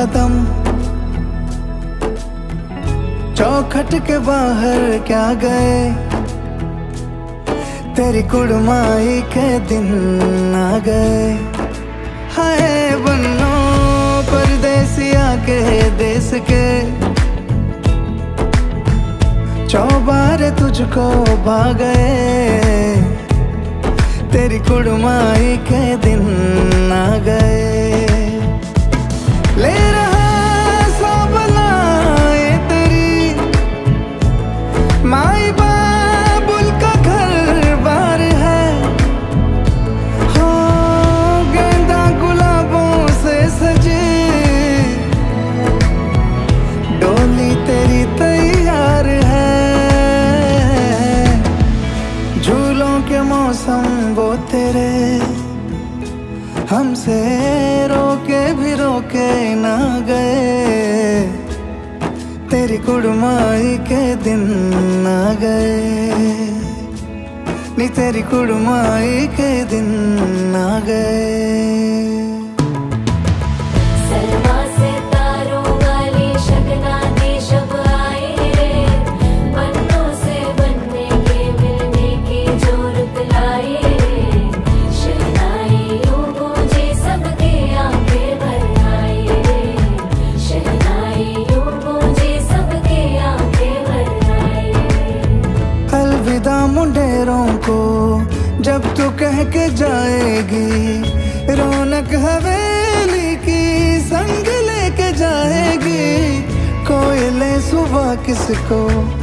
कदम, चौखट के बाहर क्या गए, तेरी कुड़माई के दिन आ गए। हाय बन्नो परदेसिया के देश के, चौबारे तुझको भा गए, तेरी कुड़माई के दिन आ गए। ले रहा सब लाए तेरी माई बाबुल का घर बार है, हो गेंदा गुलाबों से सजी डोली तेरी तैयार है। झूलों के मौसम वो तेरे, हमसे रोके भी रोके ना गए, तेरी कुड़माई के दिन आ गए, नी तेरी कुड़माई के दिन आ गए। अलविदा मुंडेरों को जब तू कह के जाएगी, रौनक हवेली की संग लेके जाएगी। कोयले सुबह किसको